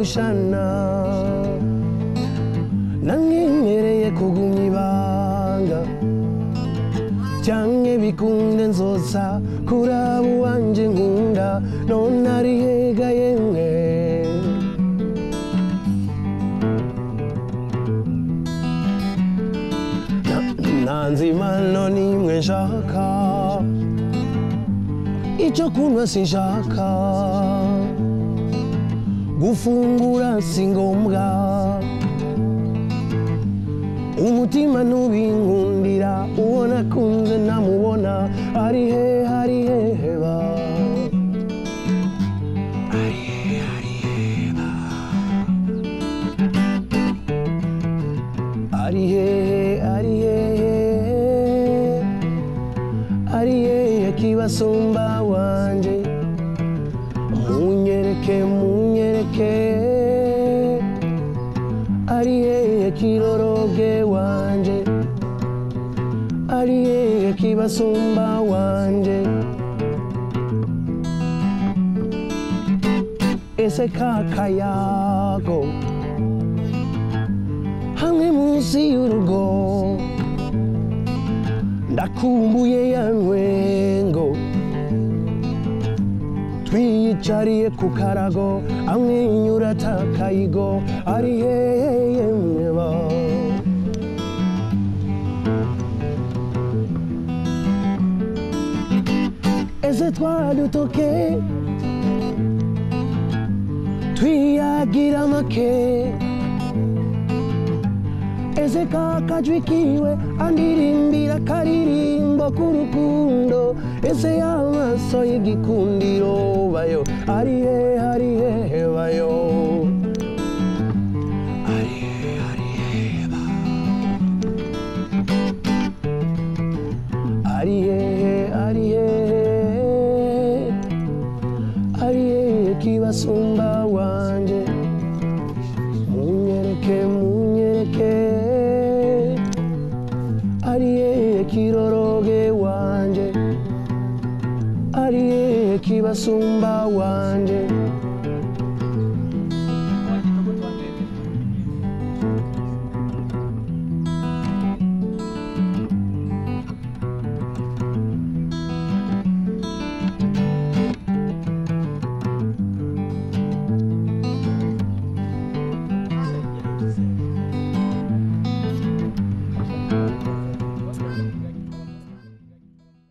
gushana nanyemereye kugumya ibanga cyanke bikunde nzoza kuraba uwanje nkunda none ari hega yemwe nanze impano nimwe nshaka icyo kunywa sinshaka gufungura si ngombwa umutima ntubinkundira uwo nakunze ntamubona ari hehe ari hehe ba ari hehe ari hehe ba ari hehe ari hehe ari hehe kibasumba wanje munyereke munyereke ari hehe kiroroge wanje ari hehe kibasumba wanje ese kakayago hamwe munsi y'urugo ndakumbuye ya ntwengo twiyicariye ku karago amwenyura atakayigo ari hehe yemwe ba ese twadutoke twiyagira make ese kakajwi kiwe andirimbira karirimbo k'urukundo ese y'amaso y'igikundiro bayo ari hehe ari hehe bayo ari hehe ari hehe ba ari hehe ari hehe ari hehe kibasumba wanje munyereke munyereke ari hehe kiroroge wanje ari hehe kibasumba wanje